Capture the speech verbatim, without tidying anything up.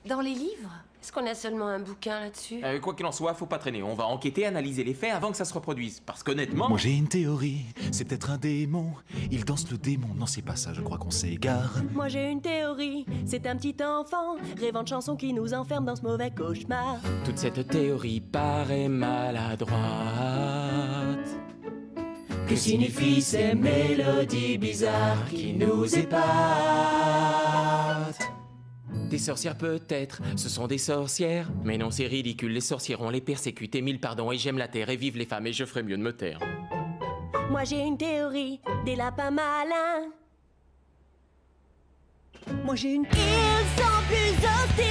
Dans les livres? Est-ce qu'on a seulement un bouquin là-dessus? Euh, quoi qu'il en soit, faut pas traîner. On va enquêter, analyser les faits avant que ça se reproduise. Parce qu'honnêtement... Moi j'ai une théorie, c'est peut-être un démon. Il danse le démon, non c'est pas ça, je crois qu'on s'égare. Moi j'ai une théorie, c'est un petit enfant rêvant de chansons qui nous enferment dans ce mauvais cauchemar. Toute cette théorie paraît maladroite. Que signifient ces mélodies bizarres qui nous épatent? Des sorcières peut-être, ce sont des sorcières. Mais non, c'est ridicule, les sorcières, on les persécute. Et mille pardons, et j'aime la terre, et vive les femmes, et je ferais mieux de me taire. Moi j'ai une théorie, des lapins malins. Moi j'ai une... Ils sont plus hostiles